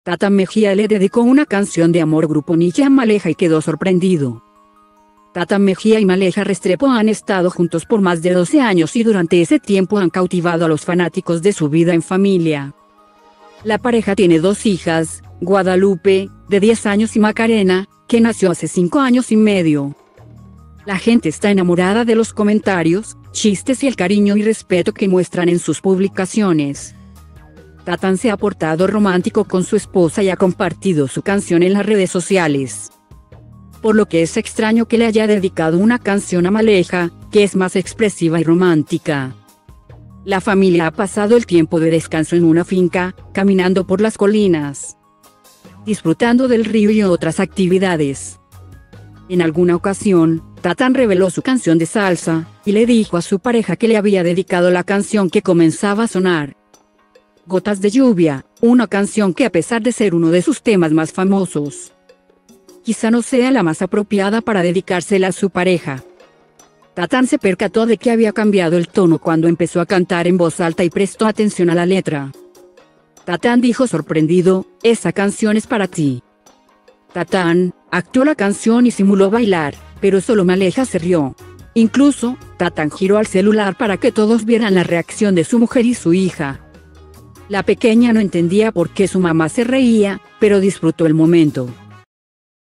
Tatán Mejía le dedicó una canción de amor grupo Nietzsche a Maleja y quedó sorprendido. Tatán Mejía y Maleja Restrepo han estado juntos por más de 12 años y durante ese tiempo han cautivado a los fanáticos de su vida en familia. La pareja tiene 2 hijas, Guadalupe, de 10 años y Macarena, que nació hace 5 años y medio. La gente está enamorada de los comentarios, chistes y el cariño y respeto que muestran en sus publicaciones. Tatán se ha portado romántico con su esposa y ha compartido su canción en las redes sociales. Por lo que es extraño que le haya dedicado una canción a Maleja, que es más expresiva y romántica. La familia ha pasado el tiempo de descanso en una finca, caminando por las colinas, disfrutando del río y otras actividades. En alguna ocasión, Tatán reveló su canción de salsa, y le dijo a su pareja que le había dedicado la canción que comenzaba a sonar. Gotas de lluvia, una canción que a pesar de ser uno de sus temas más famosos, quizá no sea la más apropiada para dedicársela a su pareja. Tatán se percató de que había cambiado el tono cuando empezó a cantar en voz alta y prestó atención a la letra. Tatán dijo sorprendido, "Esa canción es para ti". Tatán actuó la canción y simuló bailar, pero solo Maleja se rió. Incluso, Tatán giró al celular para que todos vieran la reacción de su mujer y su hija. La pequeña no entendía por qué su mamá se reía, pero disfrutó el momento.